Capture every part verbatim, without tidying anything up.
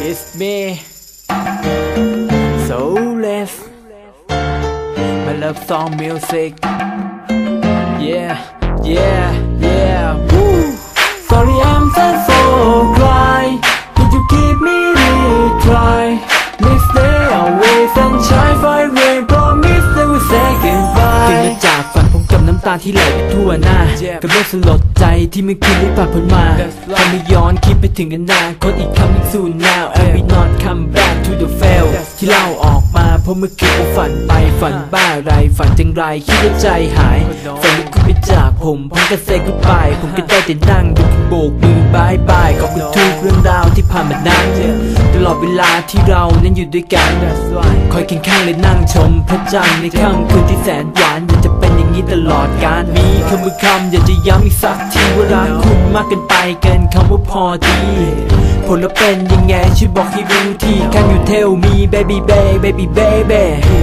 It's me Soulless My love song music Yeah, yeah, yeah Woo Sorry I'm sad so cry Did you keep me retry Next day always sunshine fire rain Promise never say goodbye ถึงมาจากฝันผมกับน้ำตาที่ไหลไปทั่วหน้ากับเรื่องสลดใจที่ไม่คืนได้ผ่านพ้นมาทำให้ย้อนคิดไปถึงอนาคตอีกคำหนึ่ง soon now I will not come back to the fail ที่เล่าออกมาเพราะเมื่อคืนผมฝันไปฝันบ้าอะไรฝันจังไรคิดว่าใจหายฝันว่าคุณไปจากผมพร้อมกับ say goodbye ผมก็ได้แต่นั่งดูคุณโบกมือบายบายขอบคุณทุกเรื่องราวที่ผ่านมานั้นตลอดเวลาที่เรานั้นอยู่ด้วยกันคอยเคียงข้างและนั่งชมพระจันทร์ในค่ำคืนที่แสนหวานอยากจะเป็นอย่างนี้ตลอดกาลมีคำว่าคำอยากจะย้ำอีกสักทีว่ารักคุณมากเกินไปเกินคำว่าพอดีผลลัพธ์เป็นยังไงช่วยบอกให้รู้ที Can you tell me baby baby baby baby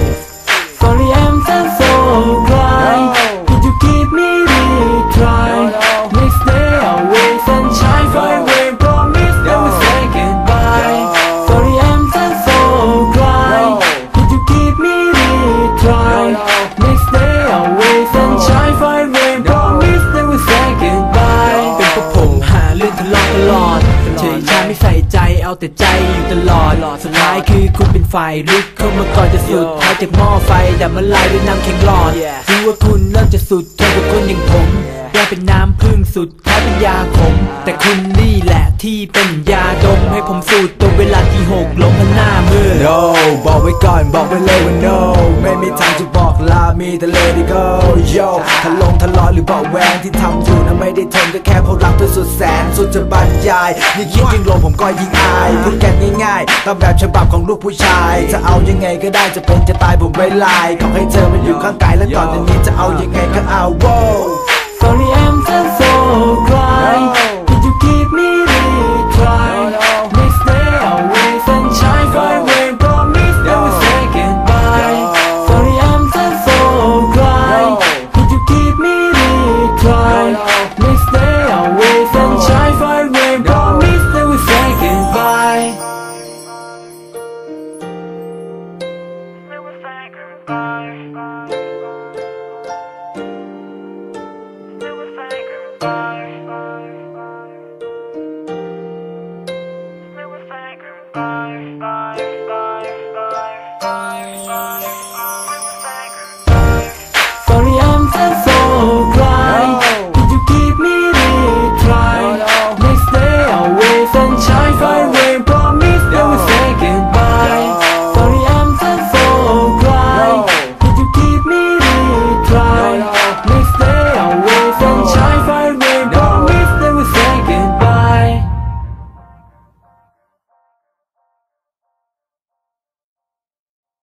Sorry I'm sad so cry Did you keep me retry Next day always sunshine fire rain Promise never say goodbye Sorry I'm sad so cry Did you keep me retry Next day always sunshine fire rain Promise never say goodbye เป็นเพราะผมหาเรื่องทะเลาะตลอดเฉยชาไม่ใส่ใจเอาแต่ใจอยู่ตลอดสุดท้ายคือคุณเป็นฝ่ายลุกเข้ามาก่อนจะสุดท้ายจากหม้อไฟดับมาลายด้วยน้ำแข็งหลอดรู้ว่าคุณเริ่มจะสุดทนกับคนอย่างผมแกเป็นน้ำพึ่งสุดท้ายเป็นยาขมแต่คุณนี่แหละที่เป็นยาดมให้ผมสูดตัวเวลาที่หกล้มพันหน้ามือ No บอกไว้ก่อนบอกไว้เลยว่า No ไม่มีทางจะบอกลามีแต่ Let it go Yo ทะลงทะเลาะหรือบอกแวงที่ทำอยู่นั้นไม่ได้ทนก็แค่เพราะรักเธอสุดแสนสุดจะบรรยายยิ่งคิดยิ่งลงผมก็ยิ่งอายพูดกันง่ายๆตามแบบฉบับของลูกผู้ชายจะเอายังไงก็ได้จะเป็นจะตายผมไม่ลายขอให้เธอมาอยู่ข้างกายและก่อนจากนี้จะเอายังไงก็เอา Wow Sorry I'm sad so cry